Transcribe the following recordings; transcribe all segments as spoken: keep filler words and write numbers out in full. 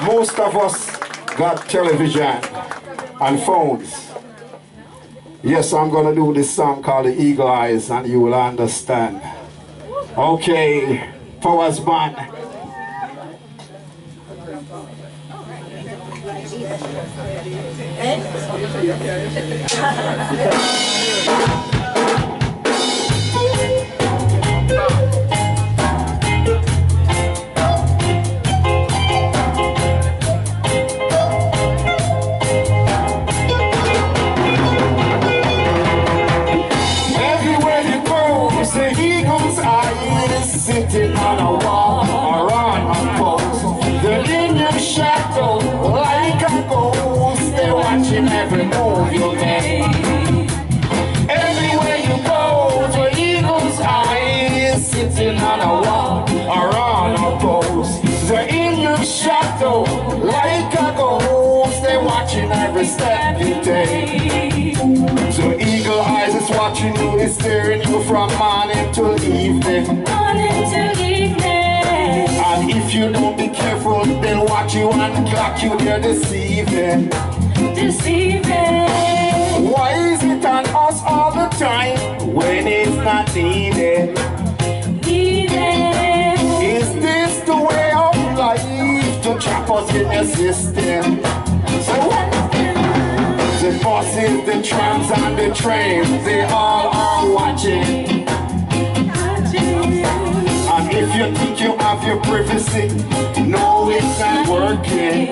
Most of us got television and phones. Yes, I'm gonna do this song called The Eagle Eyes and you will understand. Okay, Powers Band. Sitting on a wall or on a post, they're in your shadow like a ghost. They're watching every move you make. Everywhere you go, the eagle's eyes. Sitting on a wall or on a post, they're in your shadow like a ghost. They're watching every step you take. The eagle eyes is watching you, is staring you from morning till evening. And if you don't be careful, they'll watch you and clock you there deceiving. Deceiving. Why is it on us all the time when it's not needed? Needed. Is this the way of life to trap us in your system? So the buses, the trams and the trains, they all are watching. And if you think you have your privacy, no, it's not working.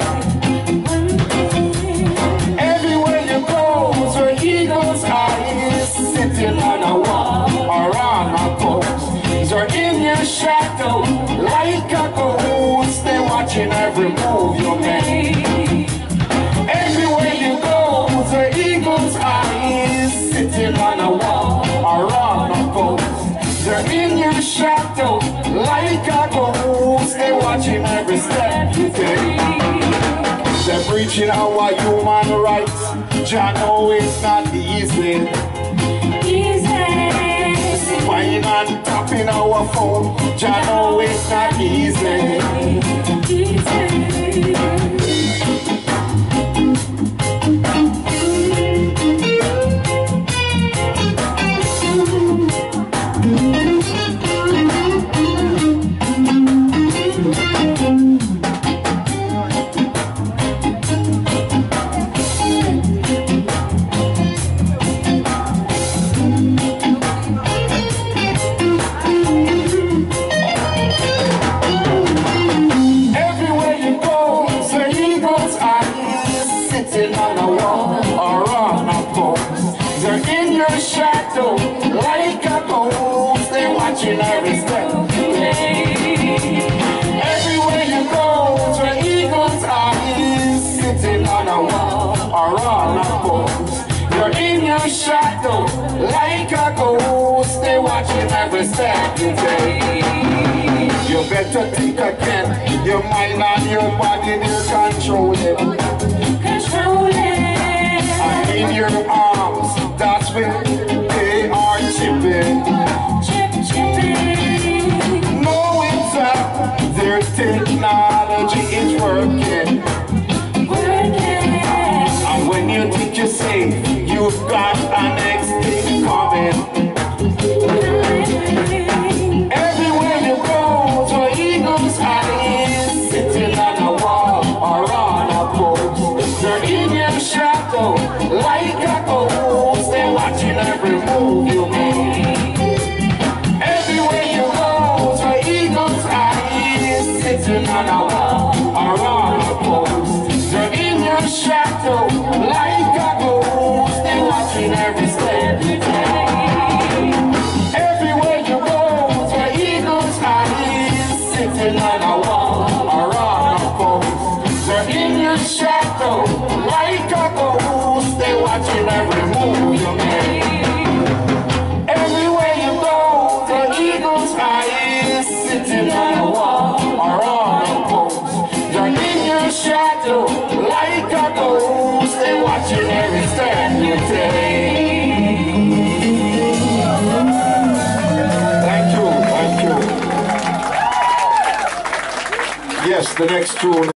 Everywhere you go, the eagle's eyes. Sitting on a wall or on a post, they're in your shadow like a ghost. They're watching every move you make. Everywhere you go, the eagle's eyes. Sitting on a wall or on a post, they're in your shadow like a ghost. They're watching every step you take. They're preaching our human rights. Jah know it's not easy. Easy. Spying and tapping our phone. Jah know it's not easy. Easy. Shadow like a ghost, they're watching every step you take. Everywhere you go, the eagle's eyes. Sitting on a wall or on a post, you're in your shadow like a ghost. They're watching every step you take. You better think again. Your mind and your body, they're controlling. Controlling. And in your arms, that's when they are chipping. Chip, chipping. Knowing that their technology is working. Working. And when you think you're safe, you've got an next thing coming. Everywhere you go, the eagle's eyes. Sitting on a wall or on a post, they're in your shadow like a ghost. They're watching every move you make. Everywhere you go, the eagle's eyes. Sitting on a wall or on a post, they're in your shadow like a ghost. They're watching every step you take. Everywhere you go, the eagle's eyes. Sitting on a wall or on a post, they're in your shadow like a ghost. They're watching every move you make. Everywhere you go, the eagle's eyes. Sitting on a wall or on a post, they're in your shadow like a ghost. They're watching every step you take. Thank you, thank you. Yes, the next tune.